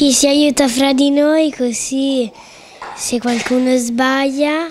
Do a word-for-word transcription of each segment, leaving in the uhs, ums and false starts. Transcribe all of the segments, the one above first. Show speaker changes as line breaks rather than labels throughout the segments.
Ci si aiuta fra di noi, così se qualcuno sbaglia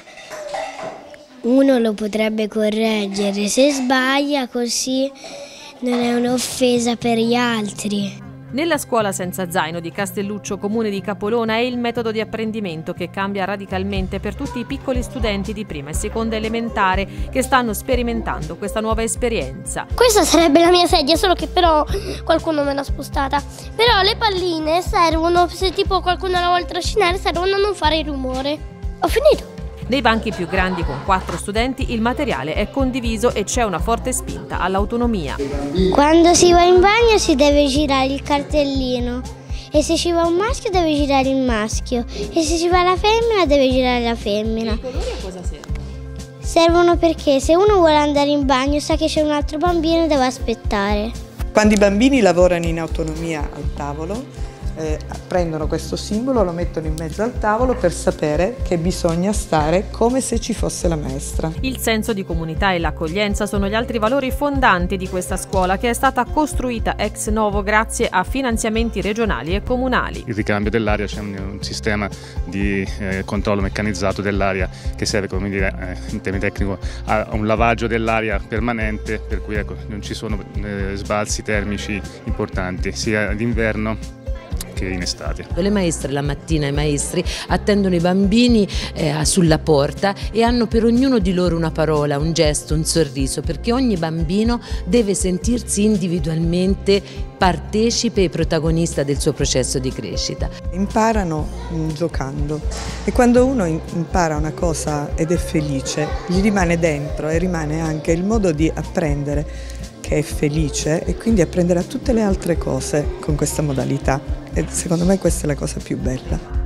uno lo potrebbe correggere, se sbaglia così non è un'offesa per gli altri.
Nella scuola senza zaino di Castelluccio, comune di Capolona, è il metodo di apprendimento che cambia radicalmente per tutti i piccoli studenti di prima e seconda elementare che stanno sperimentando questa nuova esperienza.
Questa sarebbe la mia sedia, solo che però qualcuno me l'ha spostata. Però le palline servono, se tipo qualcuno la vuole trascinare, servono a non fare rumore. Ho finito.
Nei banchi più grandi con quattro studenti il materiale è condiviso e c'è una forte spinta all'autonomia.
Quando si va in bagno si deve girare il cartellino e se ci va un maschio deve girare il maschio e se ci va la femmina deve girare la femmina.
I colori a cosa servono?
Servono perché se uno vuole andare in bagno sa che c'è un altro bambino e deve aspettare.
Quando i bambini lavorano in autonomia al tavolo, Eh, prendono questo simbolo, lo mettono in mezzo al tavolo per sapere che bisogna stare come se ci fosse la maestra.
Il senso di comunità e l'accoglienza sono gli altri valori fondanti di questa scuola che è stata costruita ex novo grazie a finanziamenti regionali e comunali.
Il ricambio dell'aria, c'è un, un sistema di eh, controllo meccanizzato dell'aria che serve, come dire, eh, in termini tecnici, a un lavaggio dell'aria permanente, per cui ecco, non ci sono eh, sbalzi termici importanti, sia d'inverno che in estate.
Le maestre la mattina, i maestri attendono i bambini eh, sulla porta e hanno per ognuno di loro una parola, un gesto, un sorriso, perché ogni bambino deve sentirsi individualmente partecipe e protagonista del suo processo di crescita.
Imparano mh, giocando e quando uno impara una cosa ed è felice, gli rimane dentro e rimane anche il modo di apprendere che è felice e quindi apprendere a tutte le altre cose con questa modalità. E secondo me questa è la cosa più bella.